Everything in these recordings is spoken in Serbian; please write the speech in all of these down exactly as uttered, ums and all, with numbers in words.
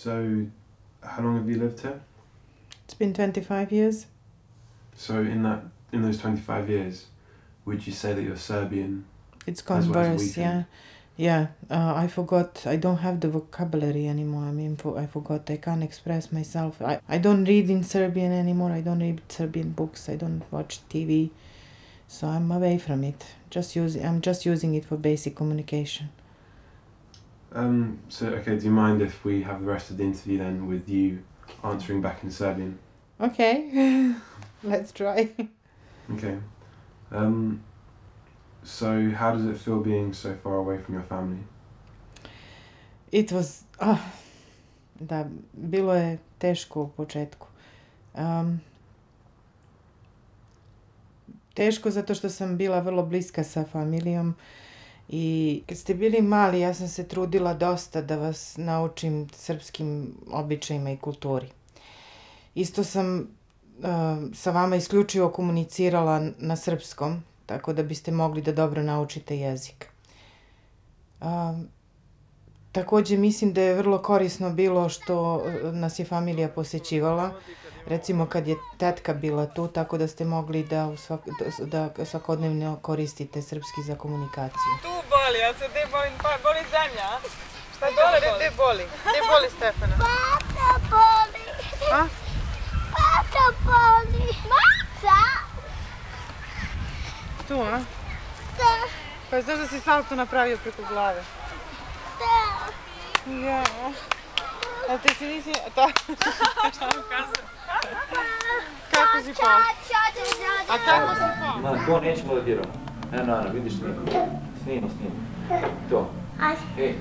So, how long have you lived here? It's been twenty-five years. So in that, in those twenty-five years, would you say that you're Serbian? It's gone worse, yeah. Yeah, uh, I forgot, I don't have the vocabulary anymore. I mean, for, I forgot, I can't express myself. I, I don't read in Serbian anymore, I don't read Serbian books, I don't watch T V. So I'm away from it. Just use, I'm just using it for basic communication. Um, so, okay, do you mind if we have the rest of the interview then with you answering back in Serbian? Okay, let's try. Okay. Um, so, how does it feel being so far away from your family? It was, ah, da, bilo je teško u početku. Um, teško zato što sam bila vrlo bliska sa familijom i kad ste bili mali ja sam se trudila dosta da vas naučim srpskim običajima i kulturi. Isto sam uh, sa vama isključivo komunicirala na srpskom, tako da biste mogli da dobro naučite jezik. Um, također mislim da je vrlo korisno bilo što nas je familija posećivala, recimo kad je tetka bila tu, tako da ste mogli da, u svak, da, da svakodnevno koristite srpski za komunikaciju. Tu boli, ja se gde boli, pa boli zemlja, a? Šta dole, gde boli? Gde boli Stefana? Pata boli. A? Pata boli. Maca! Tu, a? Da. Pa znaš da si salto napravio preko glave? Da. Ja. A ti si nisi... Ta... Šta vam kazam? Kako si pao? A kako si pao? Ma, to nećemo da diramo. Eno, Ana, vidiš snima. Snima, snima. To. Aj. Ej.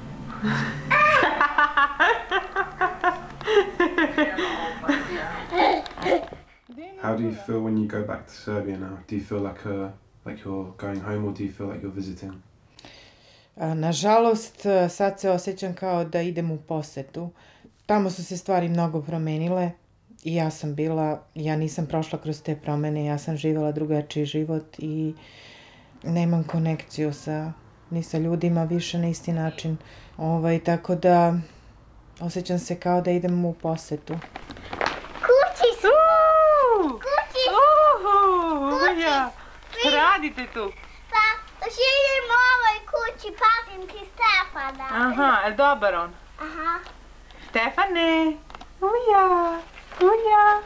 How do you feel when you go back to Serbia now? Do you feel like a, like you're going home, or do you feel like you're visiting? Nažalost, sad se osjećam kao da idem u posetu. Tamo su se stvari mnogo promenile i ja sam bila, ja nisam prošla kroz te promene, ja sam živjela drugačiji život i nemam konekciju sa, ni sa ljudima više na isti način. Ovaj, tako da osjećam se kao da idem u posetu. Kući su! Kući su! Uhu, ja. Šta radite tu? Pa, živim u ovoj kući, pazim ti Stefana. Aha, je dobar on? Aha. Stefane! Uja! Uja!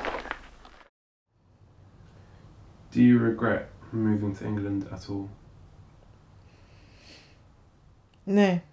Do you regret moving to England at all? Ne.